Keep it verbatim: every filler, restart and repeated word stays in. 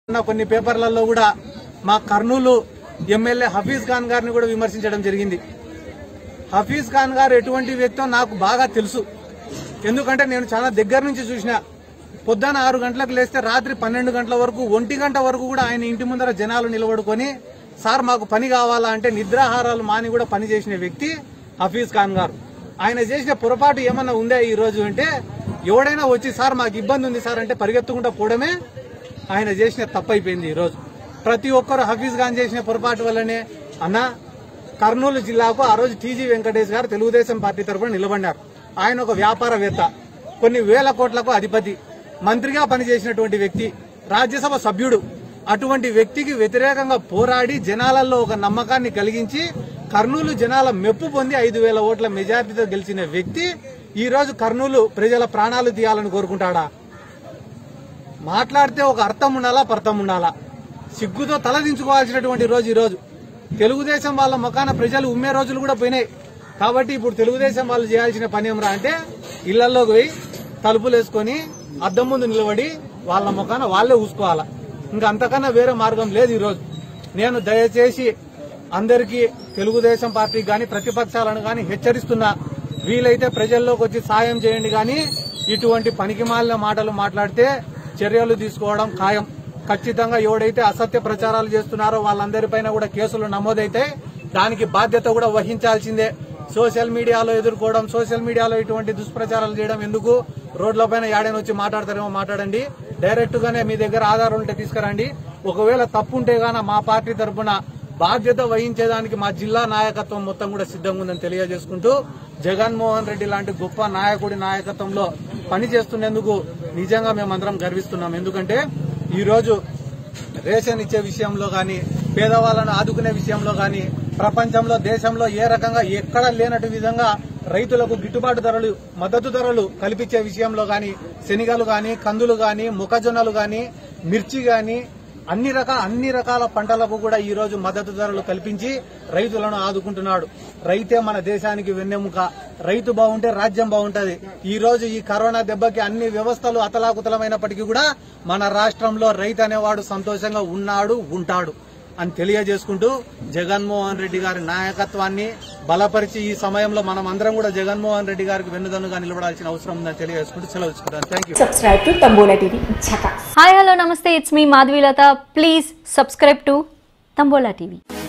కొన్ని పేపర్లలో కూడా మా కర్నూలు ఎమ్మెల్యే హఫీజ్ ఖాన్ గారిని కూడా విమర్శించడం జరిగింది. హఫీజ్ ఖాన్ గారు ఎటువంటి వ్యక్తో నాకు బాగా తెలుసు. ఎందుకంటే నేను చాలా దగ్గర నుంచి చూసిన. పొద్దున ఆరు గంటలకు లేస్తే రాత్రి పన్నెండు గంటల వరకు ఒంటి గంట వరకు కూడా ఆయన ఇంటి ముందర జనాలు నిలబడుకొని సార్ మాకు పని కావాలా అంటే నిద్రాహారాలు మాని కూడా పని చేసిన వ్యక్తి హఫీజ్ ఖాన్ గారు. ఆయన చేసిన పొరపాటు ఏమన్నా ఉందా ఈ రోజు అంటే, ఎవడైనా వచ్చి సార్ మాకు ఇబ్బంది ఉంది సార్ అంటే పరిగెత్తుకుంటూ పోవడమే ఆయన చేసిన తప్పైపోయింది. ఈ రోజు ప్రతి ఒక్కరు హఫీజ్ ఖాన్ చేసిన పొరపాటు వల్లనే అన్న కర్నూలు జిల్లాకు ఆ రోజు టీజీ వెంకటేష్ గారు తెలుగుదేశం పార్టీ తరఫున నిలబడ్డారు. ఆయన ఒక వ్యాపారవేత్త, కొన్ని వేల కోట్లకు అధిపతి, మంత్రిగా పనిచేసినటువంటి వ్యక్తి, రాజ్యసభ సభ్యుడు. అటువంటి వ్యక్తికి వ్యతిరేకంగా పోరాడి జనాలలో ఒక నమ్మకాన్ని కలిగించి కర్నూలు జనాల మెప్పు పొంది ఐదు వేల ఓట్ల మెజార్టీతో గెలిచిన వ్యక్తి ఈ రోజు కర్నూలు ప్రజల ప్రాణాలు తీయాలని కోరుకుంటాడా? మాట్లాడితే ఒక అర్థం ఉండాలా, పర్థం ఉండాలా. సిగ్గుతో తలదించుకోవాల్సినటువంటి రోజు ఈ రోజు. తెలుగుదేశం వాళ్ళ ముఖాన ప్రజలు ఉమ్మే రోజులు కూడా పోయినాయి. కాబట్టి ఇప్పుడు తెలుగుదేశం వాళ్ళు చేయాల్సిన పని ఏమరా అంటే ఇళ్లలోకి పోయి తలుపులు వేసుకుని అద్దం ముందు నిలబడి వాళ్ళ ముఖాన వాళ్లే ఊసుకోవాలా. ఇంకా అంతకన్నా వేరే మార్గం లేదు. ఈ రోజు నేను దయచేసి అందరికీ తెలుగుదేశం పార్టీకి గాని ప్రతిపక్షాలను గాని హెచ్చరిస్తున్నా, వీలైతే ప్రజల్లోకి వచ్చి సాయం చేయండి. గాని ఇటువంటి పనికిమాలిన మాటలు మాట్లాడితే చర్యలు తీసుకోవడం ఖాయం. ఖచ్చితంగా ఎవడైతే అసత్య ప్రచారాలు చేస్తున్నారో వాళ్ళందరిపైన కూడా కేసులు నమోదైతే దానికి బాధ్యత కూడా వహించాల్సిందే. సోషల్ మీడియాలో ఎదుర్కోవడం, సోషల్ మీడియాలో ఇటువంటి దుష్ప్రచారాలు చేయడం ఎందుకు? రోడ్లపైన యాడైనా వచ్చి మాట్లాడతారేమో మాట్లాడండి. డైరెక్ట్ గానే మీ దగ్గర ఆధారం ఉంటే తీసుకురండి. ఒకవేళ తప్పుంటే గాన మా పార్టీ తరఫున బాధ్యత వహించేదానికి మా జిల్లా నాయకత్వం మొత్తం కూడా సిద్ధంగా ఉందని తెలియజేసుకుంటూ, జగన్మోహన్ రెడ్డి లాంటి గొప్ప నాయకుడి నాయకత్వంలో పనిచేస్తున్నందుకు నిజంగా మేమందరం గర్విస్తున్నాం. ఎందుకంటే ఈ రోజు రేషన్ ఇచ్చే విషయంలో గాని, పేదవాళ్లను ఆదుకునే విషయంలో గాని, ప్రపంచంలో దేశంలో ఏ రకంగా ఎక్కడ లేనట్టు విధంగా రైతులకు గిట్టుబాటు ధరలు, మద్దతు ధరలు కల్పించే విషయంలో గాని, శనగలు గాని, కందులు గాని, మొక్కజొన్నలు గాని, మిర్చి గాని, అన్ని రకాల అన్ని రకాల పంటలకు కూడా ఈ రోజు మద్దతు ధరలు కల్పించి రైతులను ఆదుకుంటున్నాడు. రైతే మన దేశానికి వెన్నెముక. రైతు బాగుంటే రాజ్యం బాగుంటది. ఈ రోజు ఈ కరోనా దెబ్బకి అన్ని వ్యవస్థలు అతలాకుతలమైనప్పటికీ కూడా మన రాష్ట్రంలో రైతు అనేవాడు సంతోషంగా ఉన్నాడు, ఉంటాడు అని తెలియజేసుకుంటూ, జగన్మోహన్ రెడ్డి గారి నాయకత్వాన్ని బలపరిచి ఈ సమయంలో మనం అందరం కూడా జగన్మోహన్ రెడ్డి గారికి వెన్నుదన్నుగా నిలబడాల్సిన అవసరం ఉందని తెలియజేసుకుంటూ సెలవు తీసుకుంటాను. Thank you. Subscribe to Tambola TV. Hi hello నమస్తే, it's me Madhavilatha. Please subscribe to Tambola TV.